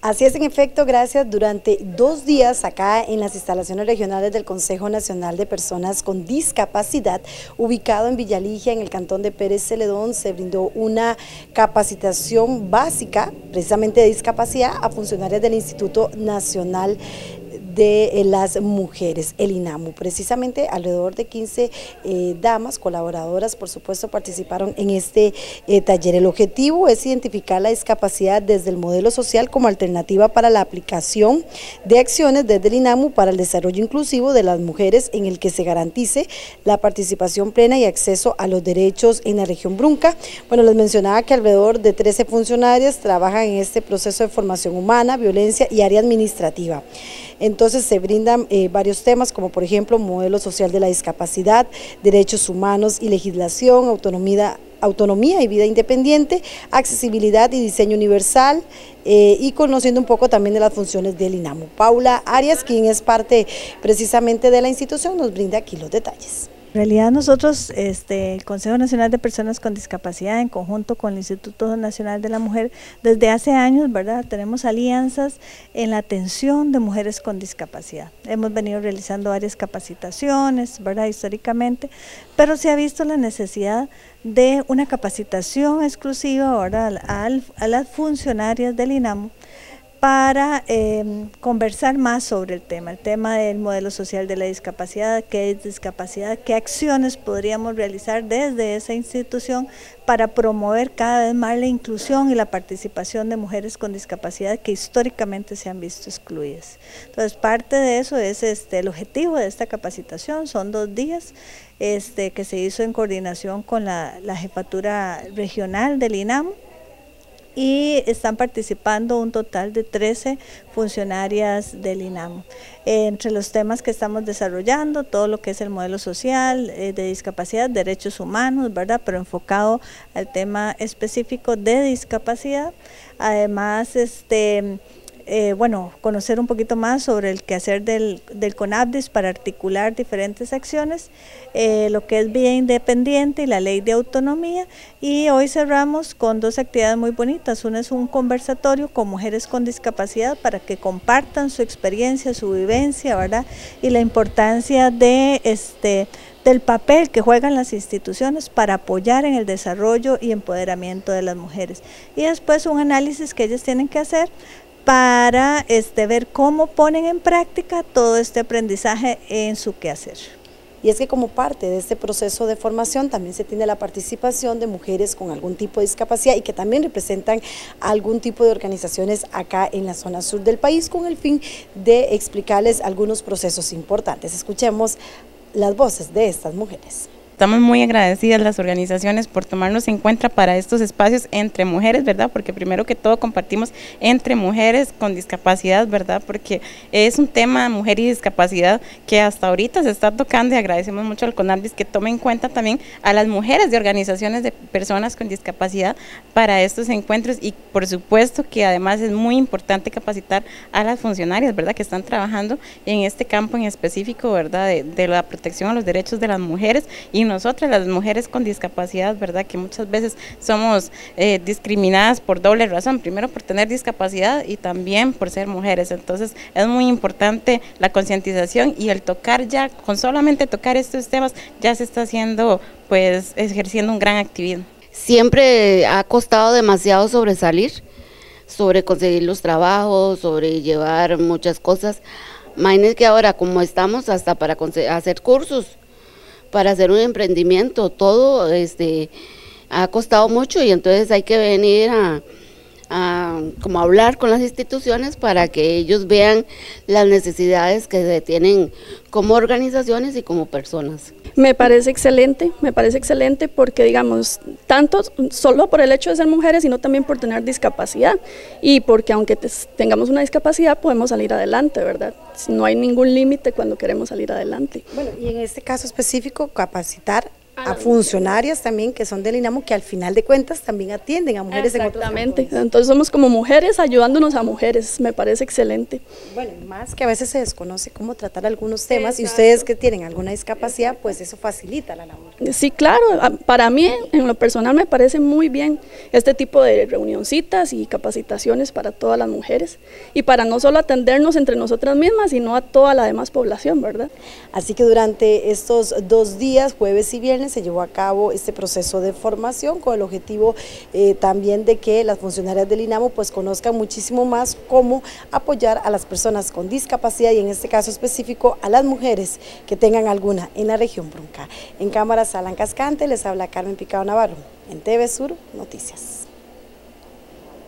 Así es, en efecto, gracias. Durante 2 días acá en las instalaciones regionales del Consejo Nacional de Personas con Discapacidad, ubicado en Villaligia, en el cantón de Pérez Celedón, se brindó una capacitación básica, precisamente de discapacidad, a funcionarios del Instituto Nacional de las Mujeres, el INAMU. Precisamente alrededor de 15 damas colaboradoras, por supuesto, participaron en este taller. El objetivo es identificar la discapacidad desde el modelo social como alternativa para la aplicación de acciones desde el INAMU para el desarrollo inclusivo de las mujeres, en el que se garantice la participación plena y acceso a los derechos en la región Brunca. Bueno, les mencionaba que alrededor de 13 funcionarias trabajan en este proceso de formación humana, violencia y área administrativa. Entonces se brindan varios temas, como por ejemplo modelo social de la discapacidad, derechos humanos y legislación, autonomía y vida independiente, accesibilidad y diseño universal, y conociendo un poco también de las funciones del INAMU. Paula Arias, quien es parte precisamente de la institución, nos brinda aquí los detalles. En realidad nosotros, el Consejo Nacional de Personas con Discapacidad, en conjunto con el Instituto Nacional de la Mujer, desde hace años, ¿verdad?, tenemos alianzas en la atención de mujeres con discapacidad. Hemos venido realizando varias capacitaciones, ¿verdad?, históricamente, pero se ha visto la necesidad de una capacitación exclusiva ahora a las funcionarias del INAMU, para conversar más sobre el tema del modelo social de la discapacidad, qué es discapacidad, qué acciones podríamos realizar desde esa institución para promover cada vez más la inclusión y la participación de mujeres con discapacidad que históricamente se han visto excluidas. Entonces, parte de eso es el objetivo de esta capacitación. Son 2 días que se hizo en coordinación con la jefatura regional del INAMU, y están participando un total de 13 funcionarias del INAMU. Entre los temas que estamos desarrollando, todo lo que es el modelo social de discapacidad, derechos humanos, ¿verdad?, pero enfocado al tema específico de discapacidad. Además, conocer un poquito más sobre el quehacer del CONADIS para articular diferentes acciones, lo que es vida independiente y la ley de autonomía, y hoy cerramos con 2 actividades muy bonitas. Una es un conversatorio con mujeres con discapacidad para que compartan su experiencia, su vivencia, ¿verdad?, y la importancia del papel que juegan las instituciones para apoyar en el desarrollo y empoderamiento de las mujeres. Y después un análisis que ellas tienen que hacer para ver cómo ponen en práctica todo este aprendizaje en su quehacer. Y es que como parte de este proceso de formación también se tiene la participación de mujeres con algún tipo de discapacidad y que también representan algún tipo de organizaciones acá en la zona sur del país, con el fin de explicarles algunos procesos importantes. Escuchemos las voces de estas mujeres. Estamos muy agradecidas las organizaciones por tomarnos en cuenta para estos espacios entre mujeres, ¿verdad? Porque primero que todo compartimos entre mujeres con discapacidad, ¿verdad? Porque es un tema mujer y discapacidad que hasta ahorita se está tocando, y agradecemos mucho al CONADIS que tome en cuenta también a las mujeres de organizaciones de personas con discapacidad para estos encuentros, y por supuesto que además es muy importante capacitar a las funcionarias, ¿verdad?, que están trabajando en este campo en específico, ¿verdad?, de la protección a los derechos de las mujeres, y nosotras las mujeres con discapacidad, ¿verdad?, que muchas veces somos discriminadas por doble razón, primero por tener discapacidad y también por ser mujeres. Entonces es muy importante la concientización, y el tocar, ya con solamente tocar estos temas ya se está haciendo, pues ejerciendo un gran activismo. Siempre ha costado demasiado sobresalir, sobre conseguir los trabajos, sobre llevar muchas cosas. Imagínense que ahora, como estamos hasta para hacer cursos, para hacer un emprendimiento, todo ha costado mucho, y entonces hay que venir como a hablar con las instituciones para que ellos vean las necesidades que se tienen como organizaciones y como personas. Me parece excelente porque, digamos, tanto solo por el hecho de ser mujeres, sino también por tener discapacidad, y porque aunque tengamos una discapacidad podemos salir adelante, ¿verdad? No hay ningún límite cuando queremos salir adelante. Bueno, y en este caso específico, capacitar a funcionarias también que son del INAMO, que al final de cuentas también atienden a mujeres en otros cantones. Exactamente, entonces somos como mujeres ayudándonos a mujeres, me parece excelente. Bueno, más que a veces se desconoce cómo tratar algunos temas y ustedes que tienen alguna discapacidad, pues eso facilita la labor. Sí, claro, para mí en lo personal me parece muy bien este tipo de reunioncitas y capacitaciones para todas las mujeres y para no solo atendernos entre nosotras mismas, sino a toda la demás población, ¿verdad? Así que durante estos 2 días, jueves y viernes, se llevó a cabo este proceso de formación con el objetivo también de que las funcionarias del INAMO pues conozcan muchísimo más cómo apoyar a las personas con discapacidad y en este caso específico a las mujeres que tengan alguna en la región Brunca. En cámara Alan Cascante les habla Carmen Picado Navarro, en TV Sur Noticias.